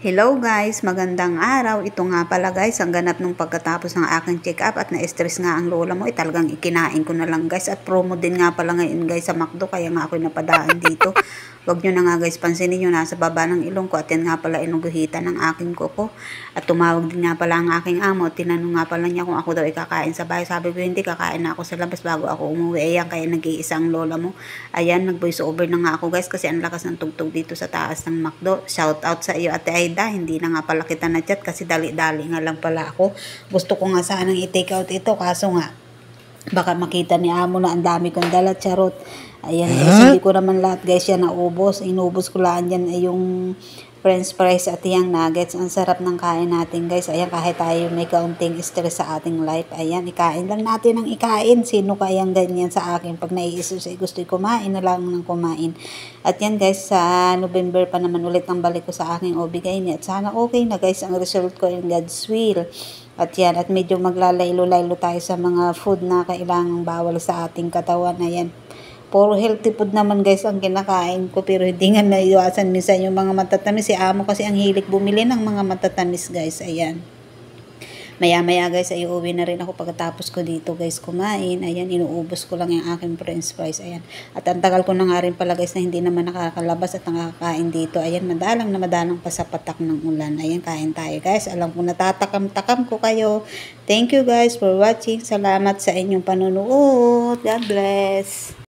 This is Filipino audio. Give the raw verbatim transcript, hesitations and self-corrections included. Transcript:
Hello guys, magandang araw. Ito nga pala guys, ang ganap nung pagkatapos ng aking check-up at na-stress nga ang lola mo, eh, talagang ikinain ko na lang guys. At promo din nga pala ngayon guys sa McDo, kaya nga ako'y napadaan dito. Huwag nyo na nga guys, pansinin nyo, nasa baba ng ilong ko at yan nga pala inuguhitan ng aking kuko. At tumawag din nga pala ang aking amo, tinanong nga pala niya kung ako daw ikakain sa bahay. Sabi ko hindi, kakain na ako sa labas bago ako umuwi. Ayan, kaya nag-iisa ang lola mo. Ayan, nag-voice over na nga ako guys kasi ang lakas ng tugtog dito sa taas ng McDo. Shout out sa iyo Ate Aida, hindi na nga pala kita na chat kasi dali-dali nga lang pala ako. Gusto ko nga sanang i-take out ito kaso nga baka makita ni amo na ang dami kong dala, charot. Ayan guys, hindi ko naman lahat guys yan naubos. Inubos ko lang yan ay yung french fries at yung nuggets. Ang sarap ng kain natin guys. Ayan, kahit tayo may kaunting stress sa ating life. Ayan, ikain lang natin ang ikain. Sino kayang ganyan sa akin? Pag naiisip sa gusto kumain na lang ng kumain. At yan guys, sa November pa naman ulit ang balik ko sa aking O B G Y N. At sana okay na guys ang result ko in God's will. At yan, at medyo maglalaylo-laylo tayo sa mga food na kailangang bawal sa ating katawan. Ayan, puro healthy food naman guys ang kinakain ko, pero hindi nga naiwasan minsan yung mga matatamis. Si amo kasi ang hilig bumili ng mga matatamis guys. Ayan, maya maya guys ay uuwi na rin ako pagkatapos ko dito guys kumain. Ayan, inuubos ko lang yung aking french fries. Ayan, at ang tagal ko na nga rin pala guys na hindi naman nakakalabas at nakakain dito. Ayan, madalang na madalang pa sa patak ng ulan. Ayan, kain tayo guys. Alam ko natatakam-takam ko kayo. Thank you guys for watching. Salamat sa inyong panunood. God bless.